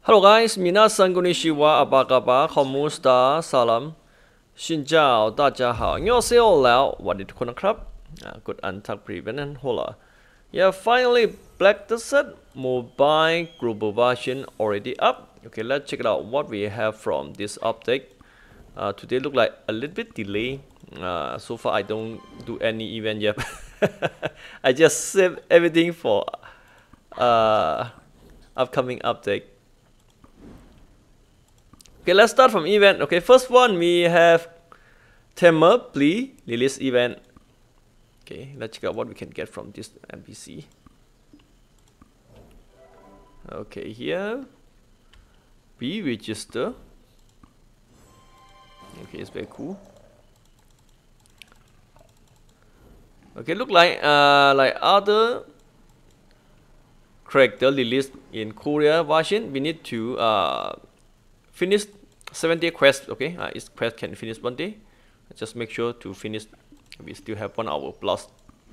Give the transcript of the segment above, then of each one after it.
Hello guys, minasan konnichiwa, apa kabar, kamusta, salam, xin chào, 大家好, 안녕하세요, Lao, waditukunnakrab, good antak priven and hola. Yeah, finally, Black Desert mobile global version already up. Okay, let's check it out what we have from this update. Today look like a little bit delay. So far I don't do any event yet. I just save everything for upcoming update. Okay, let's start from event. Okay, first one we have Tamer Plea release event. Okay, let's check out what we can get from this NPC. Okay, here we register. Okay, it's very cool. Okay, look like other character released in Korea version. We need to finish 7-day quest. Okay, each quest can finish 1 day. Just make sure to finish. We still have 1 hour plus.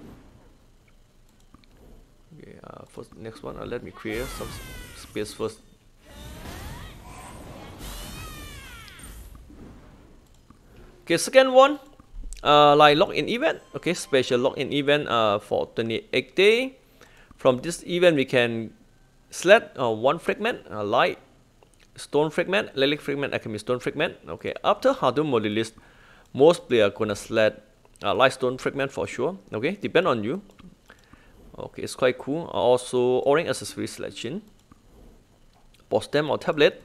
Okay, first next one. Let me clear some space first. Okay, second one, like login event. Okay, special login event for 28 day. From this event, we can select 1 fragment, light stone fragment, relic fragment, alchemy stone fragment. Okay, after Hardum mode release, most player gonna select light stone fragment for sure. Okay, depend on you. Okay, it's quite cool. Also, orange accessory selection, boss stem or tablet.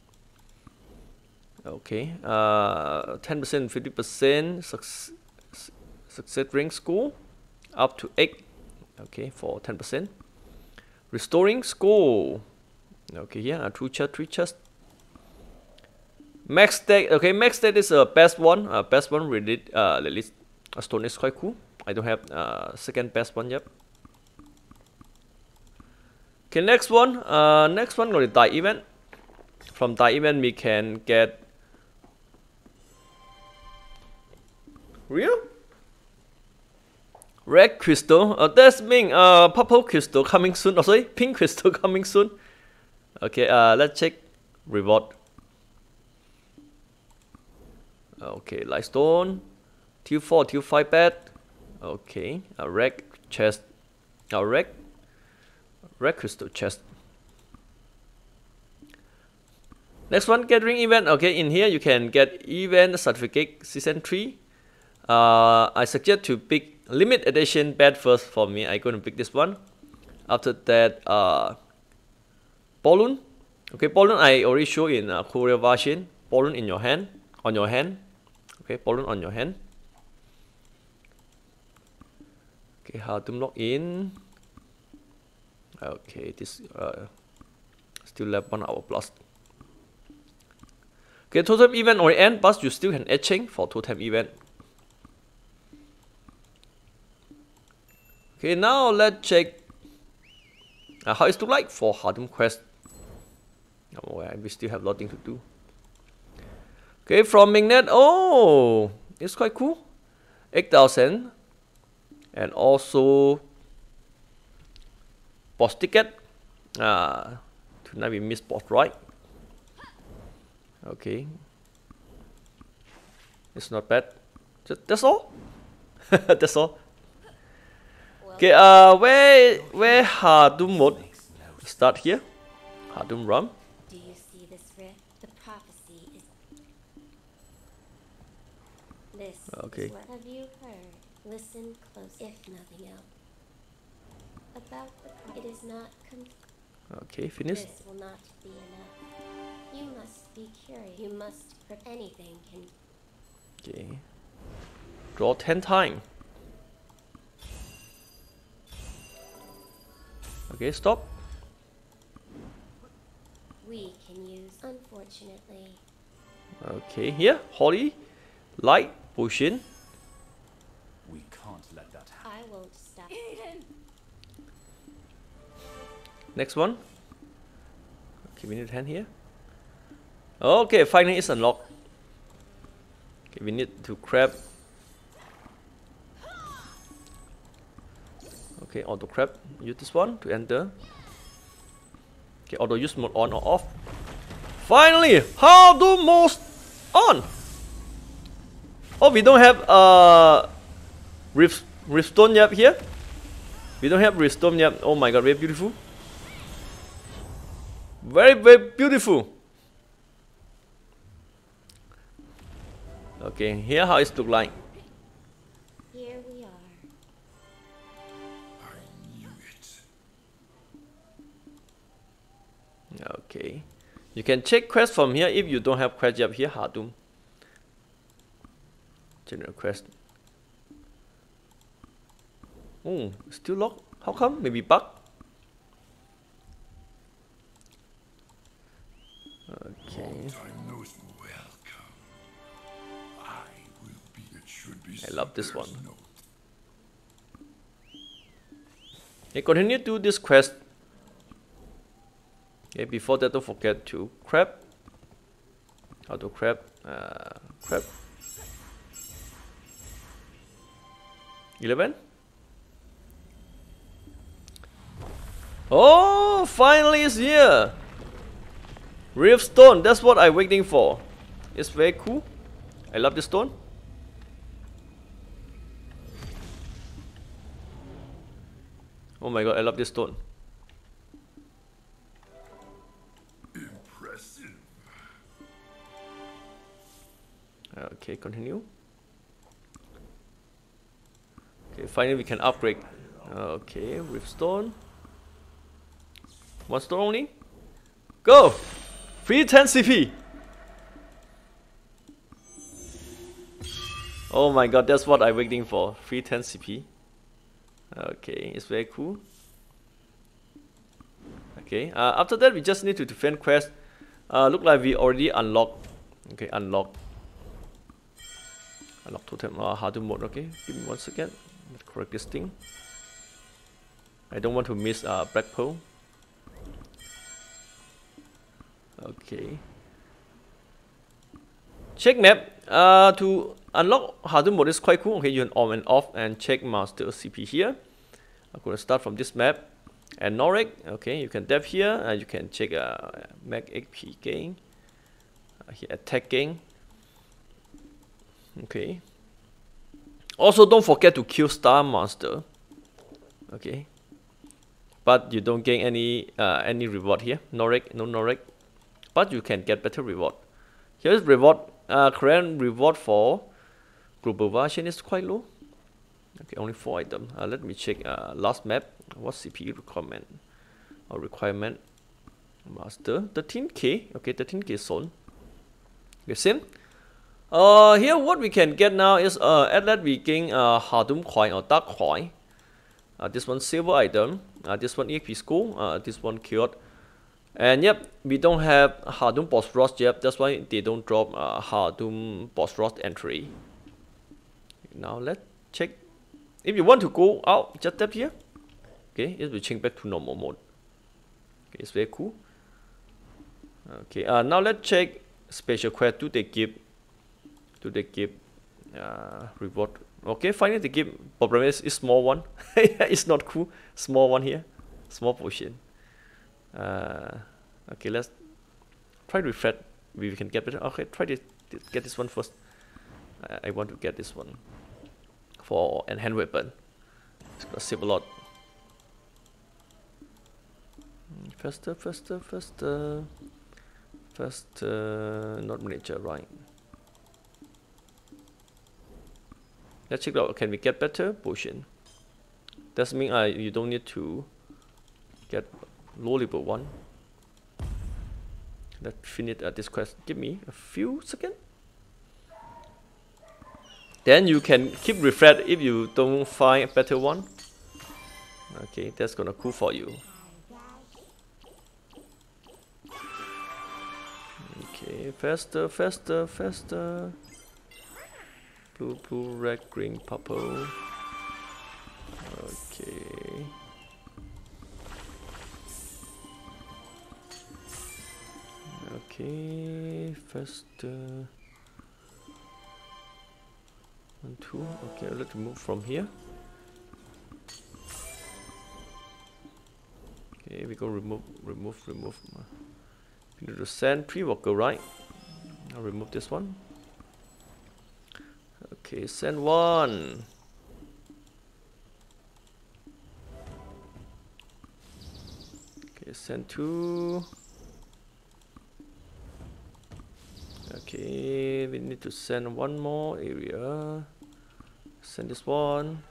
Okay, 10%, 50% success ring score up to 8. Okay, for 10%. Restoring score. Okay, here 2 chests, 3 chests. Max stat. Okay, max stat is the best one. Best one released. Stone is quite cool. I don't have second best one yet. Okay, next one. Next one got the die event. From die event we can get real red crystal. That's mean purple crystal coming soon. Oh, sorry, pink crystal coming soon. Okay, let's check reward. Okay, light stone, tier 4, tier 5 bed. Okay, a red chest, a red crystal chest. Next one, gathering event. Okay, in here you can get event certificate season 3. I suggest to pick limited edition bed first for me. I'm going to pick this one. After that, balloon. Okay, balloon I already show in Korea version. Balloon in your hand, on your hand. Okay, balloon on your hand. Okay, how to log in. Okay, this still left 1 hour plus. Okay, totem event or end, but you still can etching for totem event. Okay, now let's check how it's look like for Hardum quest. Oh, we still have a lot of things to do. Okay, from Magnet. Oh, it's quite cool. 8,000, and also boss ticket. Tonight we missed boss, right? Okay, it's not bad. That's all. That's all. Okay, where Hardum mode start here? Hardum run. Do you see this rift? The prophecy is this. Okay. Is what have you heard? Listen close, if nothing else. About it is not Okay, finish. This will not be enough. You must be curious. You must anything can. Okay. Draw 10 times. Okay, stop. We can use, unfortunately. Okay, here, holy, light, potion. We can't let that happen. I won't stop. Eden! Next one. Okay, we need hand here. Okay, finally it's unlocked. Okay, we need to grab. Okay, auto grab. Use this one to enter. Okay, auto use mode on or off. Finally, Hardum mode on. Oh, we don't have Riftstone yet here. We don't have Riftstone yet. Oh my god, very beautiful. Very, very beautiful. Okay, here how it look like. Here we are. I knew it. Okay, you can check quest from here if you don't have quest yet here. Hardum. General quest. Oh, still locked. How come? Maybe bug. Okay. Time knows welcome. I will be. It should be. I love this one. There's no Okay, continue to do this quest. Okay, before that, don't forget to crab. How to crab? Crab. 11. Oh, finally it's here. Riftstone, that's what I'm waiting for. It's very cool. I love this stone. Oh my god, I love this stone. impressive. Okay, continue. Okay, finally we can upgrade. Okay, Riftstone. One stone only. Go! 310 CP. Oh my god, that's what I'm waiting for. 310 CP. Okay, it's very cool. Okay, after that we just need to defend quest. Look like we already unlocked. Okay, unlock totem Hardum mode. Okay, give me 1 second. Let's correct this thing. I don't want to miss Black Pearl. Okay. Check map. To unlock Hardum mode is quite cool. Okay, you can on and off and check master CP here. I'm gonna start from this map. And Norek, okay, you can depth here. You can check mag HP gain. Here attack gain. Okay. Also, don't forget to kill Star Master. Okay. But you don't gain any reward here. Norek, no Norek. But you can get better reward. Here's reward. Current reward for global version is quite low. Okay, only 4 items. Let me check last map. What CP requirement or requirement? Master 13k. Okay, 13k zone. Okay, same. Here what we can get now is at that we gain Hardum coin or dark coin. This one silver item. This one EXP school. This one cured. And yep, we don't have Hardum boss rush yet. That's why they don't drop Hardum boss rush entry. Now let's check. If you want to go out, just tap here. Okay, it will change back to normal mode. Okay, it's very cool. Okay, now let's check special quest. Do they give reward? Okay, finally they give. Problem is small one. It's not cool. Small one here. Small potion. Okay, let's try to refresh. We can get better. Okay, try to get this one first. I want to get this one for enhanced weapon. It's gonna save a lot. Faster, faster, faster, faster. Not miniature, right? Let's check out. Can we get better potion? That means you don't need to get low level one. Let's finish this quest. Give me a few seconds. Then you can keep refresh if you don't find a better one. Okay, that's gonna cool for you. Okay, faster, faster, faster. Blue, blue, red, green, purple. Okay. Okay, faster. 1, 2. Okay, let's move from here. Okay, we're go remove. We need to send pre-worker, right? I'll remove this one. Okay, send 1. Okay, send 2. Okay, we need to send 1 more area. Send this one.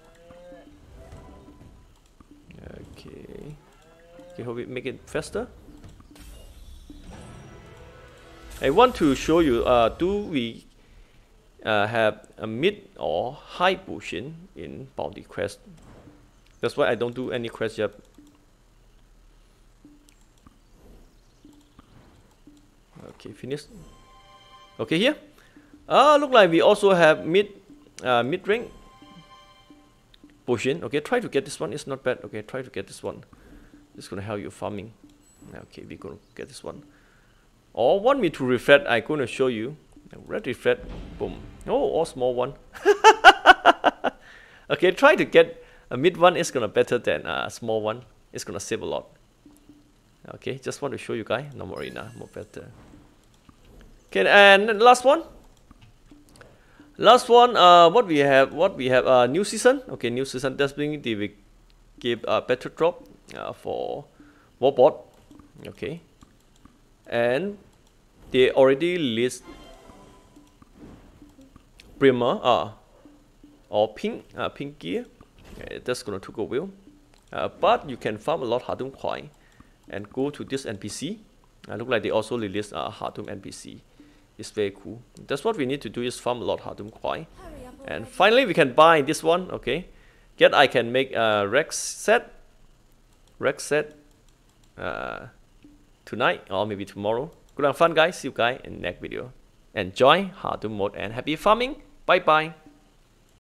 Okay. Okay, hope we make it faster. I want to show you, do we have a mid or high position in bounty quest? That's why I don't do any quest yet. Okay, finished. Okay, here. Look like we also have mid rank position. Okay, try to get this one. It's not bad. Okay, try to get this one. It's gonna help you farming. Okay, we're gonna get this one. Or want me to reflect? I'm gonna show you. Red reflect. Boom. Oh, all small one. Okay, try to get a mid one. It's gonna better than a small one. It's gonna save a lot. Okay, just want to show you guys. No more arena, more better. Okay, and last one. Last one. What we have? New season. Okay, new season. That's being they will give a better drop for Warbot. Okay, and they already list Primer or pink gear. Okay, that's gonna take a while. But you can farm a lot Hardum coin and go to this NPC. Look like they also released a Hardum NPC. It's very cool. That's what we need to do, is farm a lot Hardum coin. And finally we can buy this one. Okay, I can make a Rex set tonight or maybe tomorrow. Good and fun, guys. See you guys in the next video. Enjoy Hardum mode and happy farming. Bye bye.